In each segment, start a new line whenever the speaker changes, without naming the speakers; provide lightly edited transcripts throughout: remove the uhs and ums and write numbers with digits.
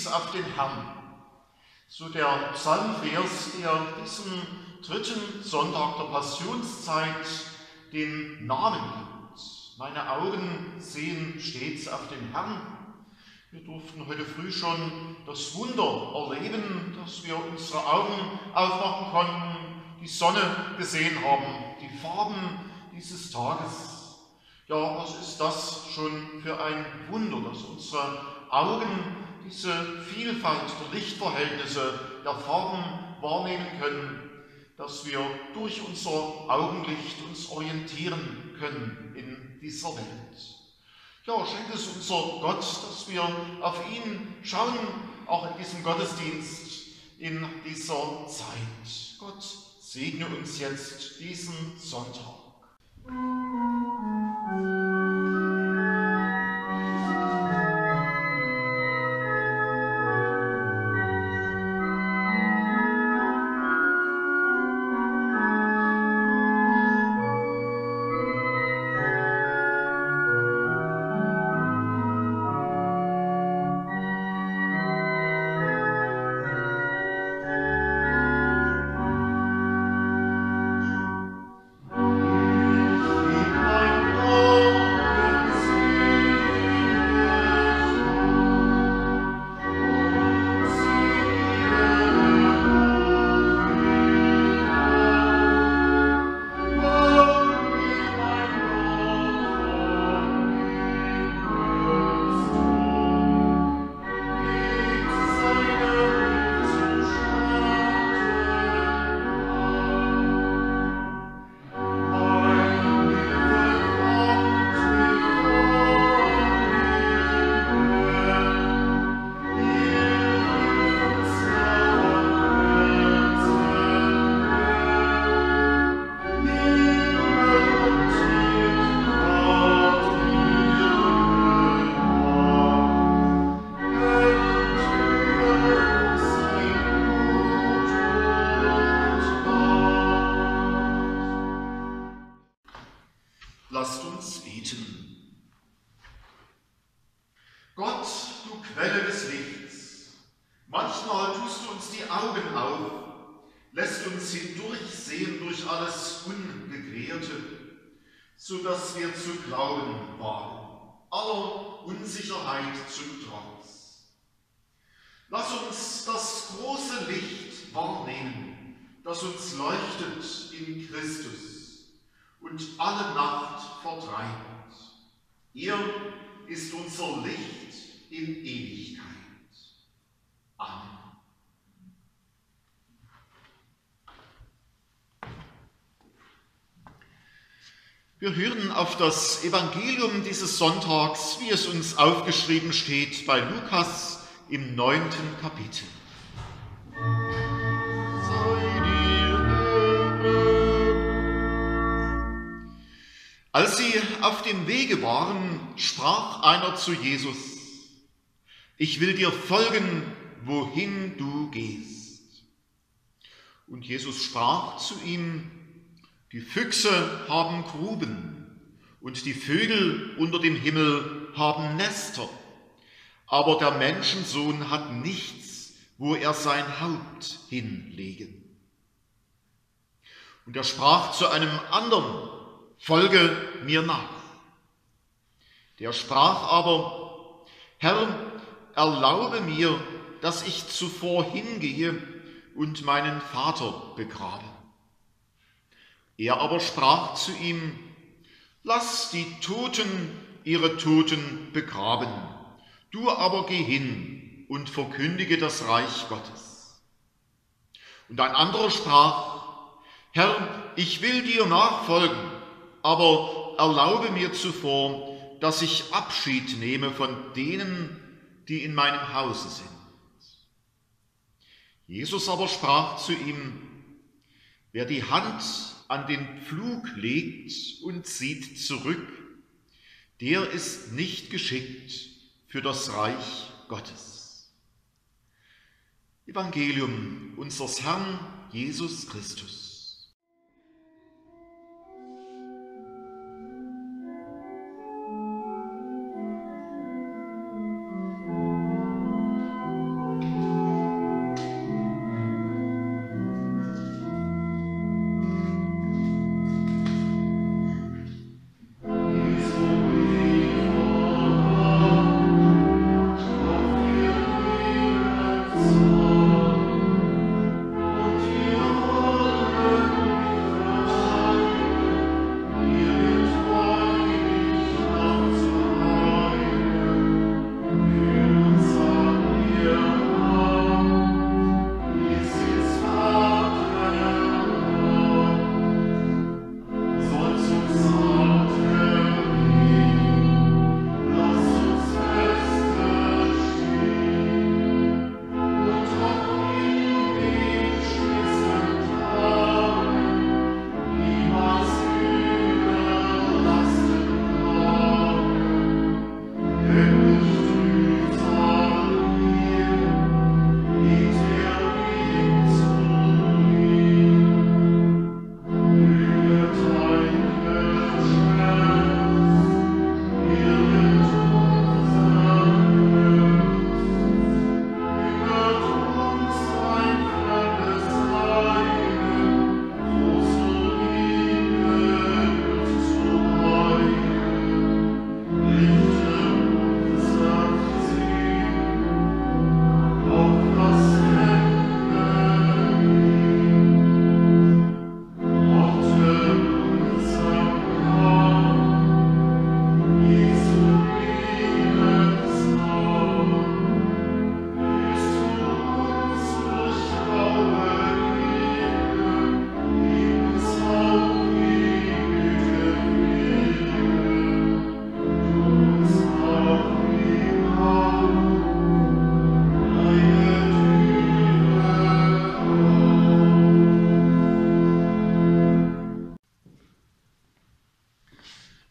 auf den Herrn. So der Psalmvers, der diesem dritten Sonntag der Passionszeit den Namen gibt. Meine Augen sehen stets auf den Herrn. Wir durften heute früh schon das Wunder erleben, dass wir unsere Augen aufmachen konnten, die Sonne gesehen haben, die Farben dieses Tages. Ja, was ist das schon für ein Wunder, dass unsere Augen diese Vielfalt der Lichtverhältnisse, der Farben wahrnehmen können, dass wir durch unser Augenlicht uns orientieren können in dieser Welt. Ja, schenkt es unser Gott, dass wir auf ihn schauen, auch in diesem Gottesdienst, in dieser Zeit. Gott segne uns jetzt diesen Sonntag. Lasst uns beten. Gott, du Quelle des Lichts, manchmal tust du uns die Augen auf, lässt uns hindurchsehen durch alles Ungeklärte, so dass wir zu glauben wagen, aller Unsicherheit zum Trotz. Lass uns das große Licht wahrnehmen, das uns leuchtet in Christus und alle Nacht vertreibt. Er ist unser Licht in Ewigkeit. Amen. Wir hören auf das Evangelium dieses Sonntags, wie es uns aufgeschrieben steht bei Lukas im 9. Kapitel. Als sie auf dem Wege waren, sprach einer zu Jesus: Ich will dir folgen, wohin du gehst. Und Jesus sprach zu ihm: Die Füchse haben Gruben und die Vögel unter dem Himmel haben Nester, aber der Menschensohn hat nichts, wo er sein Haupt hinlegen. Und er sprach zu einem anderen: Folge mir nach. Der sprach aber: Herr, erlaube mir, dass ich zuvor hingehe und meinen Vater begrabe. Er aber sprach zu ihm: Lass die Toten ihre Toten begraben, du aber geh hin und verkündige das Reich Gottes. Und ein anderer sprach: Herr, ich will dir nachfolgen, aber erlaube mir zuvor, dass ich Abschied nehme von denen, die in meinem Hause sind. Jesus aber sprach zu ihm: Wer die Hand an den Pflug legt und sieht zurück, der ist nicht geschickt für das Reich Gottes. Evangelium unseres Herrn Jesus Christus.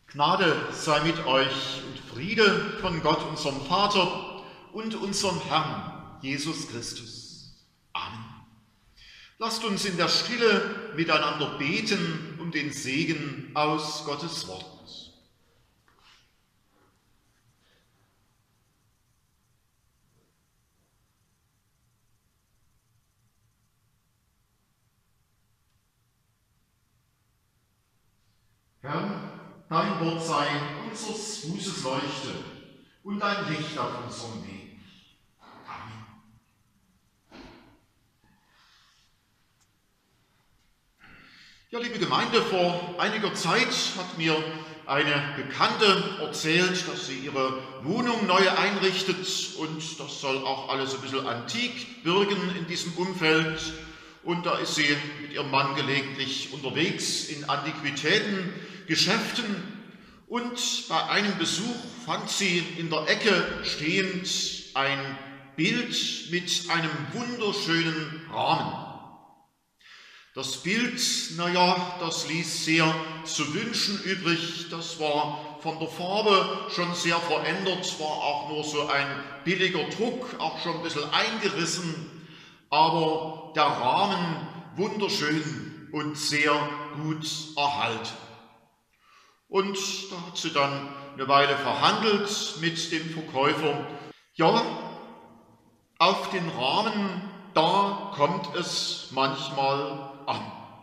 Gnade sei mit euch und Friede von Gott, unserem Vater und unserem Herrn Jesus Christus. Amen. Lasst uns in der Stille miteinander beten um den Segen aus Gottes Wort. Herr, dein Wort sei unseres Fußes Leuchte und ein Licht auf unserem Weg. Amen. Ja, liebe Gemeinde, vor einiger Zeit hat mir eine Bekannte erzählt, dass sie ihre Wohnung neu einrichtet und das soll auch alles ein bisschen antik wirken in diesem Umfeld. Und da ist sie mit ihrem Mann gelegentlich unterwegs in Antiquitätengeschäften und bei einem Besuch fand sie in der Ecke stehend ein Bild mit einem wunderschönen Rahmen. Das Bild, das ließ sehr zu wünschen übrig. Das war von der Farbe schon sehr verändert, war auch nur so ein billiger Druck, auch schon ein bisschen eingerissen, aber der Rahmen wunderschön und sehr gut erhalten. Und da hat sie dann eine Weile verhandelt mit dem Verkäufer. Ja, auf den Rahmen, da kommt es manchmal an.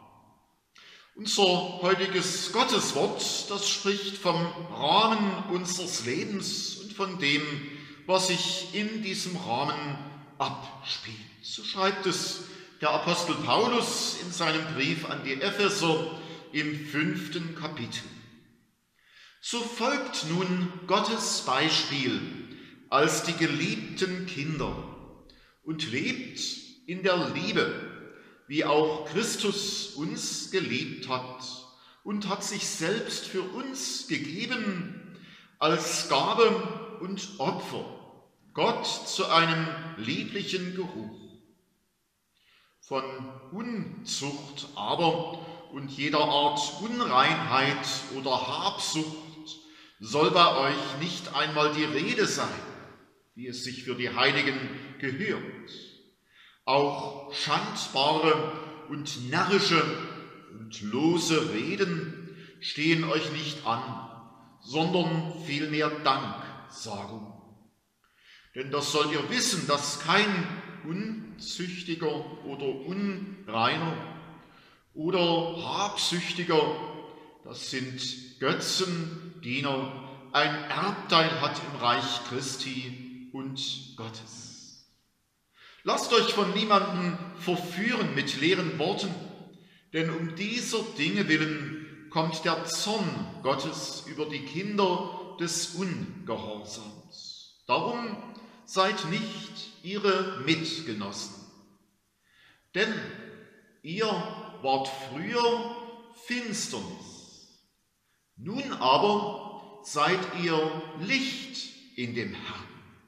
Unser heutiges Gotteswort, das spricht vom Rahmen unseres Lebens und von dem, was sich in diesem Rahmen abspielt. So schreibt es der Apostel Paulus in seinem Brief an die Epheser im 5. Kapitel. So folgt nun Gottes Beispiel als die geliebten Kinder und lebt in der Liebe, wie auch Christus uns geliebt hat und hat sich selbst für uns gegeben als Gabe und Opfer, Gott zu einem lieblichen Geruch. Von Unzucht aber und jeder Art Unreinheit oder Habsucht soll bei euch nicht einmal die Rede sein, wie es sich für die Heiligen gehört. Auch schandbare und närrische und lose Reden stehen euch nicht an, sondern vielmehr Danksagung. Denn das sollt ihr wissen, dass kein Unzüchtiger oder Unreiner oder Habsüchtiger, das sind Götzendiener, ein Erbteil hat im Reich Christi und Gottes. Lasst euch von niemandem verführen mit leeren Worten, denn um dieser Dinge willen kommt der Zorn Gottes über die Kinder des Ungehorsams. Darum seid nicht ihre Mitgenossen, denn ihr wart früher Finsternis, nun aber seid ihr Licht in dem Herrn.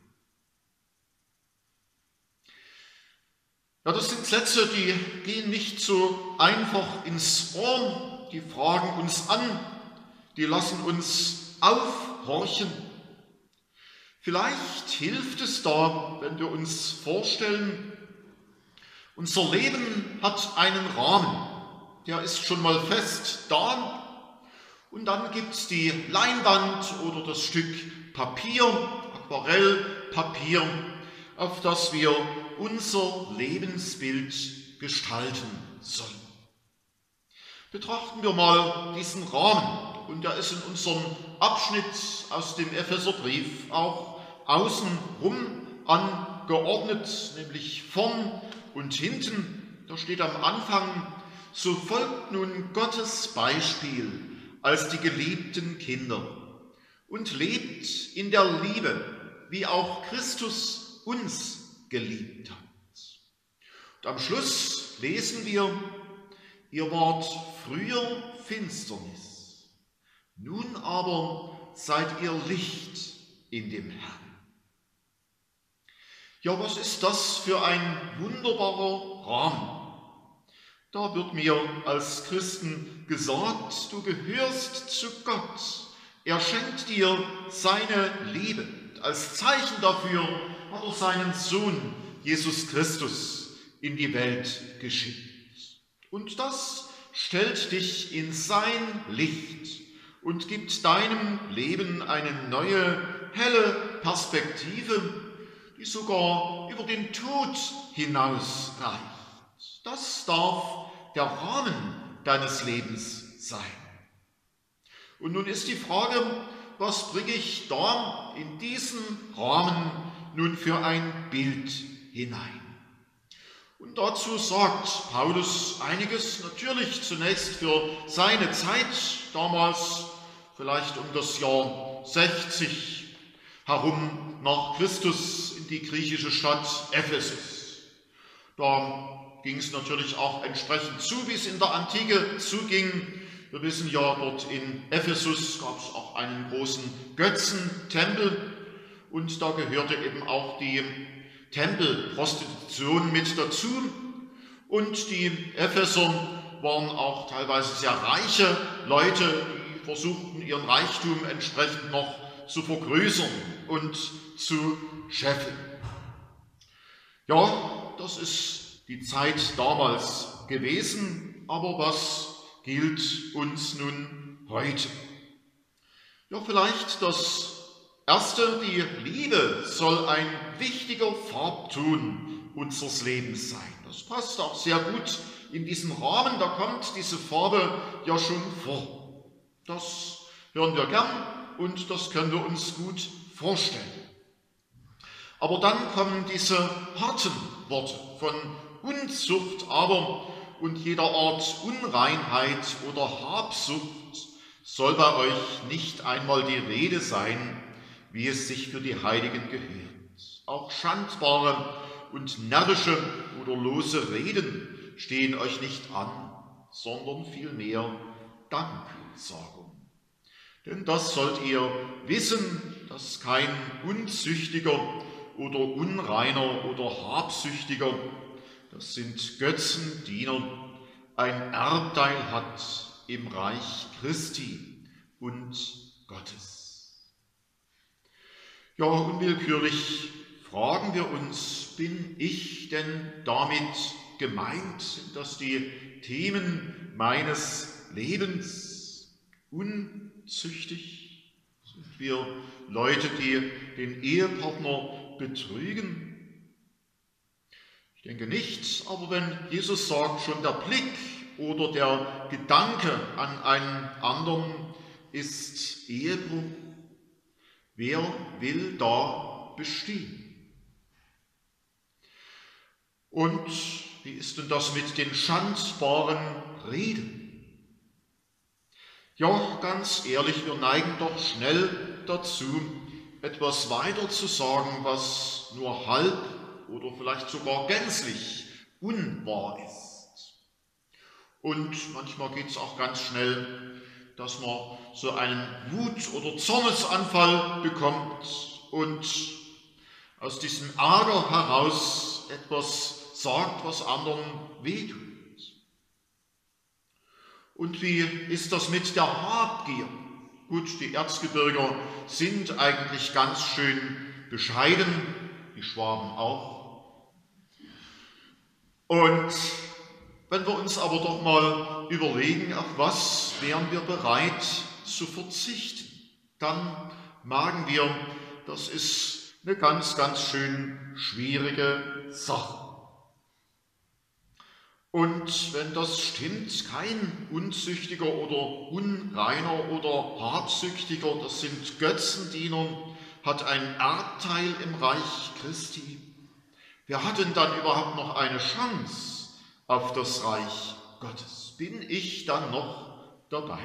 Ja, das sind Sätze, die gehen nicht so einfach ins Ohr, die fragen uns an, die lassen uns aufhorchen. Vielleicht hilft es da, wenn wir uns vorstellen, unser Leben hat einen Rahmen, der ist schon mal fest da und dann gibt es die Leinwand oder das Stück Papier, Aquarellpapier, auf das wir unser Lebensbild gestalten sollen. Betrachten wir mal diesen Rahmen und der ist in unserem Abschnitt aus dem Epheserbrief auch außenrum angeordnet, nämlich vorn und hinten. Da steht am Anfang: So folgt nun Gottes Beispiel als die geliebten Kinder und lebt in der Liebe, wie auch Christus uns geliebt hat. Und am Schluss lesen wir: Ihr wart früher Finsternis, nun aber seid ihr Licht in dem Herrn. Ja, was ist das für ein wunderbarer Rahmen? Da wird mir als Christen gesagt, du gehörst zu Gott, Er schenkt dir seine Liebe. Als Zeichen dafür hat er seinen Sohn Jesus Christus in die Welt geschickt. Und das stellt dich in sein Licht und gibt deinem Leben eine neue, helle Perspektive, die sogar über den Tod hinausreicht. Das darf der Rahmen deines Lebens sein. Und nun ist die Frage, was bringe ich da in diesen Rahmen nun für ein Bild hinein? Und dazu sagt Paulus einiges, natürlich zunächst für seine Zeit, damals vielleicht um das Jahr 60 herum nach Christus in die griechische Stadt Ephesus. Da ging es natürlich auch entsprechend zu, wie es in der Antike zuging. Wir wissen ja, dort in Ephesus gab es auch einen großen Götzentempel und da gehörte eben auch die Tempelprostitution mit dazu. Und die Epheser waren auch teilweise sehr reiche Leute, die versuchten, ihren Reichtum entsprechend noch zu vergrößern und zu scheffeln. Ja, das ist die Zeit damals gewesen, aber was gilt uns nun heute? Ja, vielleicht das Erste, die Liebe soll ein wichtiger Farbton unseres Lebens sein. Das passt auch sehr gut in diesen Rahmen, da kommt diese Farbe ja schon vor. Das hören wir gern und das können wir uns gut vorstellen. Aber dann kommen diese harten Worte von Unzucht aber und jeder Art Unreinheit oder Habsucht soll bei euch nicht einmal die Rede sein, wie es sich für die Heiligen gehört. Auch schandbare und närrische oder lose Reden stehen euch nicht an, sondern vielmehr Danksagung. Denn das sollt ihr wissen, dass kein Unzüchtiger oder Unreiner oder Habsüchtiger, das sind Götzendiener, ein Erbteil hat im Reich Christi und Gottes. Ja, unwillkürlich fragen wir uns, bin ich denn damit gemeint? Sind das die Themen meines Lebens? Unzüchtig? Sind wir Leute, die den Ehepartner betrügen? Ich denke nicht, aber wenn Jesus sagt, schon der Blick oder der Gedanke an einen anderen ist Ehebruch, wer will da bestehen? Und wie ist denn das mit den schandbaren Reden? Ja, ganz ehrlich, wir neigen doch schnell dazu, etwas weiter zu sagen, was nur halb oder vielleicht sogar gänzlich unwahr ist. Und manchmal geht es auch ganz schnell, dass man so einen Wut- oder Zornesanfall bekommt und aus diesem Ärger heraus etwas sagt, was anderen wehtut. Und wie ist das mit der Habgier? Gut, die Erzgebirger sind eigentlich ganz schön bescheiden, die Schwaben auch. Und wenn wir uns aber doch mal überlegen, auf was wären wir bereit zu verzichten, dann merken wir, das ist eine ganz, ganz schön schwierige Sache. Und wenn das stimmt, kein Unzüchtiger oder Unreiner oder Habsüchtiger, das sind Götzendiener, hat ein Erbteil im Reich Christi. Wer hat denn dann überhaupt noch eine Chance auf das Reich Gottes? Bin ich dann noch dabei?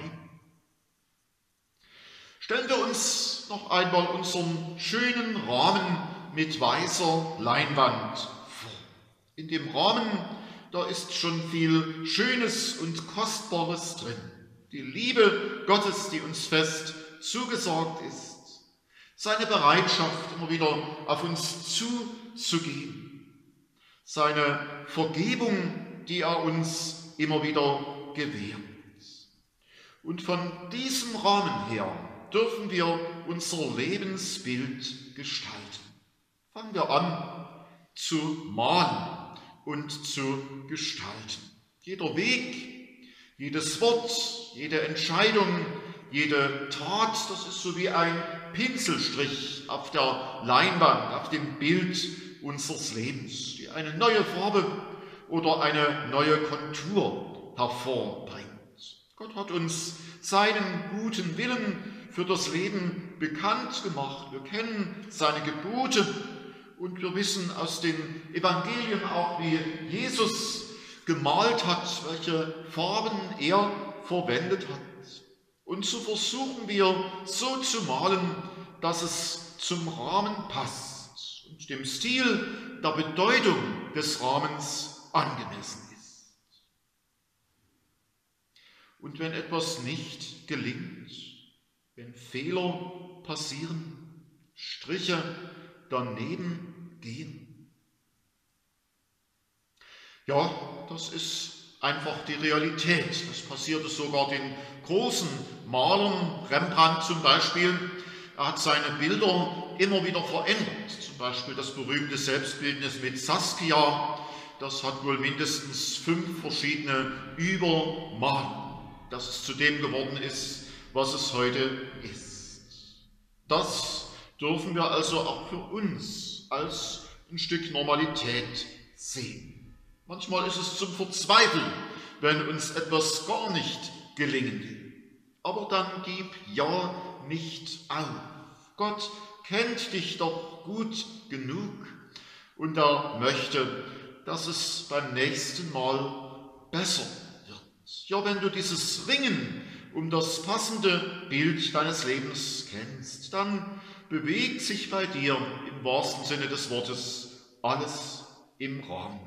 Stellen wir uns noch einmal unseren schönen Rahmen mit weißer Leinwand vor. In dem Rahmen, da ist schon viel Schönes und Kostbares drin. Die Liebe Gottes, die uns fest zugesagt ist. Seine Bereitschaft, immer wieder auf uns zuzugehen. Seine Vergebung, die er uns immer wieder gewährt. Und von diesem Rahmen her dürfen wir unser Lebensbild gestalten. Fangen wir an zu malen und zu gestalten. Jeder Weg, jedes Wort, jede Entscheidung, jede Tat, das ist so wie ein Pinselstrich auf der Leinwand, auf dem Bild unseres Lebens, die eine neue Farbe oder eine neue Kontur hervorbringt. Gott hat uns seinen guten Willen für das Leben bekannt gemacht. Wir kennen seine Gebote und wir wissen aus den Evangelien auch, wie Jesus gemalt hat, welche Farben er verwendet hat. Und so versuchen wir so zu malen, dass es zum Rahmen passt und dem Stil der Bedeutung des Rahmens angemessen ist. Und wenn etwas nicht gelingt, wenn Fehler passieren, Striche daneben gehen, ja, das ist einfach die Realität. Das passierte sogar den großen Malern, Rembrandt zum Beispiel. Er hat seine Bilder immer wieder verändert. Zum Beispiel das berühmte Selbstbildnis mit Saskia. Das hat wohl mindestens 5 verschiedene Übermalungen, dass es zu dem geworden ist, was es heute ist. Das dürfen wir also auch für uns als ein Stück Normalität sehen. Manchmal ist es zum Verzweifeln, wenn uns etwas gar nicht gelingen will. Aber dann gib ja nicht auf. Gott kennt dich doch gut genug und er möchte, dass es beim nächsten Mal besser wird. Ja, wenn du dieses Ringen um das passende Bild deines Lebens kennst, dann bewegt sich bei dir im wahrsten Sinne des Wortes alles im Rahmen.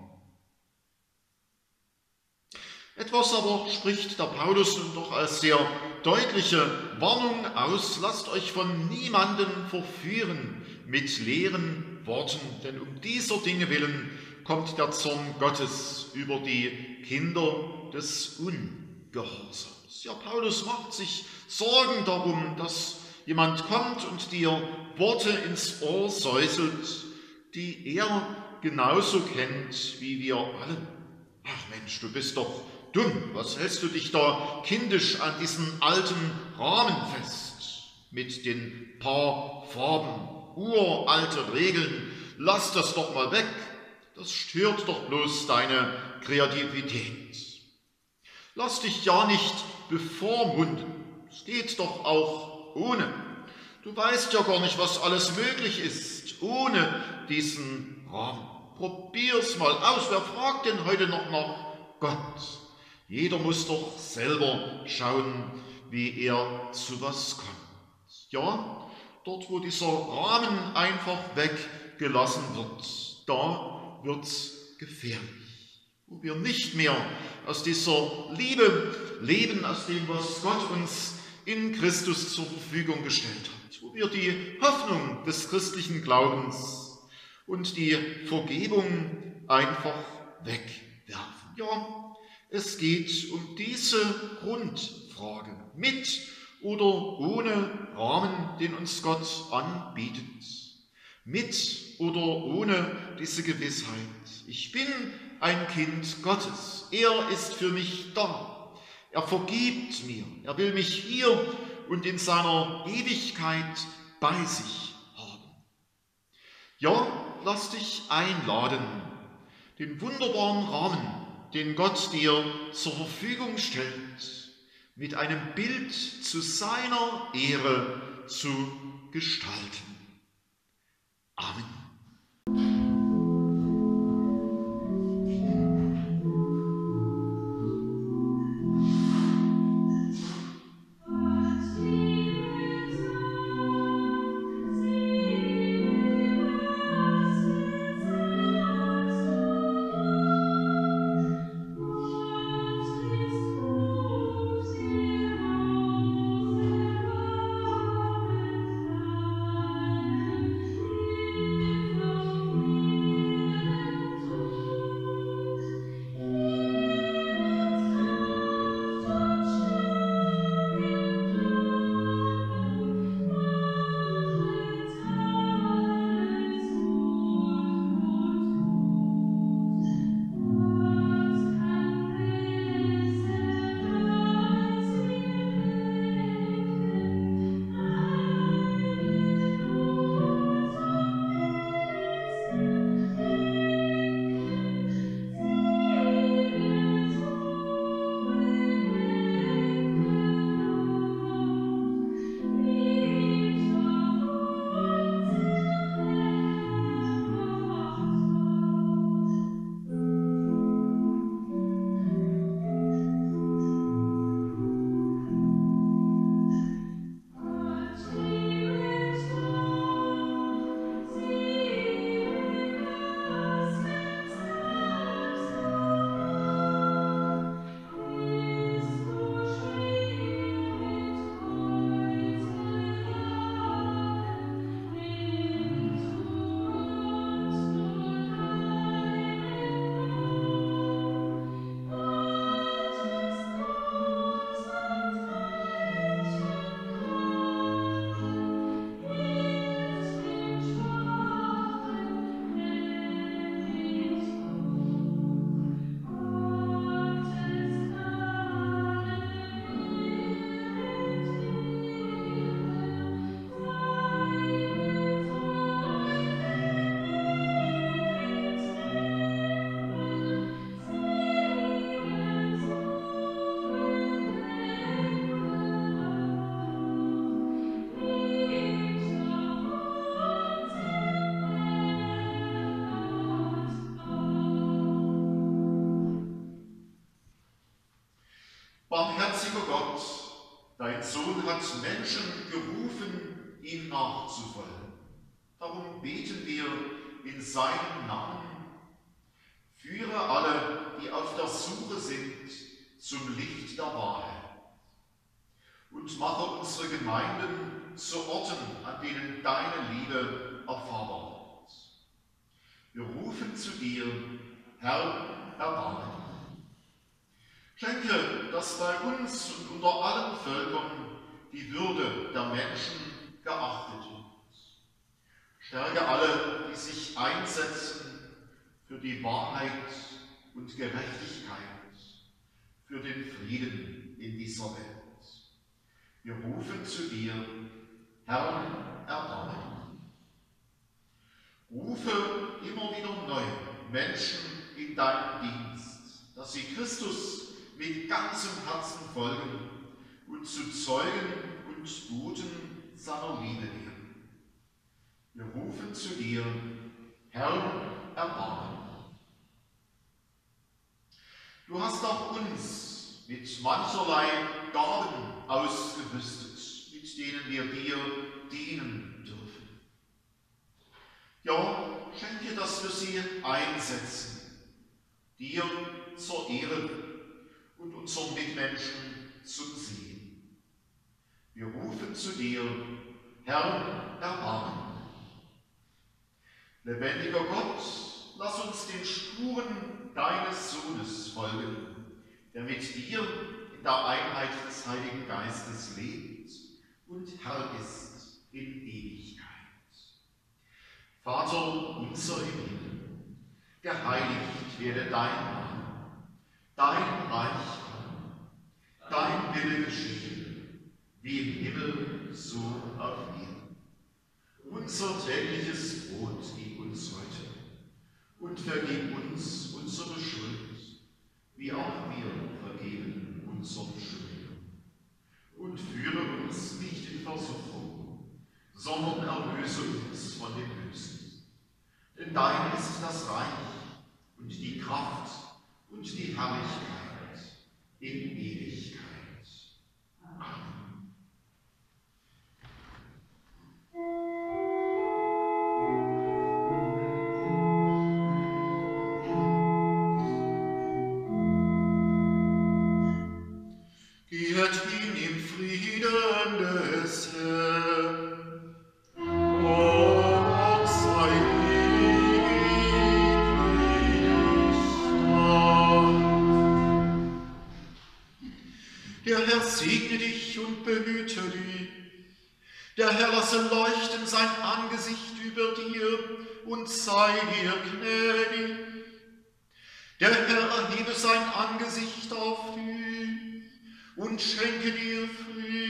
Etwas aber spricht der Paulus nun doch als sehr deutliche Warnung aus: Lasst euch von niemandem verführen mit leeren Worten, denn um dieser Dinge willen kommt der Zorn Gottes über die Kinder des Ungehorsams. Ja, Paulus macht sich Sorgen darum, dass jemand kommt und dir Worte ins Ohr säuselt, die er genauso kennt wie wir alle. Ach Mensch, du bist doch dumm, was hältst du dich da kindisch an diesen alten Rahmen fest, mit den paar Farben, uralte Regeln, lass das doch mal weg, das stört doch bloß deine Kreativität. Lass dich ja nicht bevormunden, es geht doch auch ohne. Du weißt ja gar nicht, was alles möglich ist, ohne diesen Rahmen. Probier's mal aus, wer fragt denn heute noch nach Gott? Jeder muss doch selber schauen, wie er zu was kommt. Ja, dort, wo dieser Rahmen einfach weggelassen wird, da wird's gefährlich. Wo wir nicht mehr aus dieser Liebe leben, aus dem, was Gott uns in Christus zur Verfügung gestellt hat. Wo wir die Hoffnung des christlichen Glaubens und die Vergebung einfach wegwerfen. Ja, es geht um diese Grundfrage, mit oder ohne Rahmen, den uns Gott anbietet. Mit oder ohne diese Gewissheit. Ich bin ein Kind Gottes. Er ist für mich da. Er vergibt mir. Er will mich hier und in seiner Ewigkeit bei sich haben. Ja, lass dich einladen, den wunderbaren Rahmen, den Gott dir zur Verfügung stellt, mit einem Bild zu seiner Ehre zu gestalten. Amen. Lebendiger Gott, dein Sohn hat Menschen gerufen, ihm nachzufolgen. Darum beten wir in seinem Namen. Führe alle, die auf der Suche sind, zum Licht der Wahrheit. Und mache unsere Gemeinden zu Orten, an denen deine Liebe erfahrbar wird. Wir rufen zu dir, Herr, erbarme dich. Schenke, dass bei uns und unter allen Völkern die Würde der Menschen geachtet wird. Stärke alle, die sich einsetzen für die Wahrheit und Gerechtigkeit, für den Frieden in dieser Welt. Wir rufen zu dir, Herr, erbarme dich. Rufe immer wieder neu Menschen in deinen Dienst, dass sie Christus mit ganzem Herzen folgen und zu Zeugen und Boten seiner Liebe werden. Wir rufen zu dir, Herr, erbarme dich. Du hast auch uns mit mancherlei Gaben ausgerüstet, mit denen wir dir dienen dürfen. Ja, schenke, dass wir sie einsetzen, dir zur Ehre und unseren Mitmenschen zum Segen. Wir rufen zu dir, Herr, erbarme dich. Lebendiger Gott, lass uns den Spuren deines Sohnes folgen, der mit dir in der Einheit des Heiligen Geistes lebt und Herr ist in Ewigkeit. Vater unser im Himmel, geheiligt werde dein Name, dein Reich komme, dein Wille geschehe, wie im Himmel, so auf Erden. Unser tägliches Brot gib uns heute und vergib uns unsere Schuld, wie auch wir vergeben unseren Schuldigern. Und führe uns nicht in Versuchung, sondern erlöse uns von dem Bösen. Denn dein ist das Reich und die Kraft und die Herrlichkeit in Ewigkeit. Amen. Geht hin im Frieden des Herrn. Gott sei ewig Dank. Der Herr segne dich und behüte dich. Der Herr lasse leuchten sein Angesicht über dir und sei dir gnädig. Der Herr erhebe sein Angesicht auf dich und schenke dir Frieden.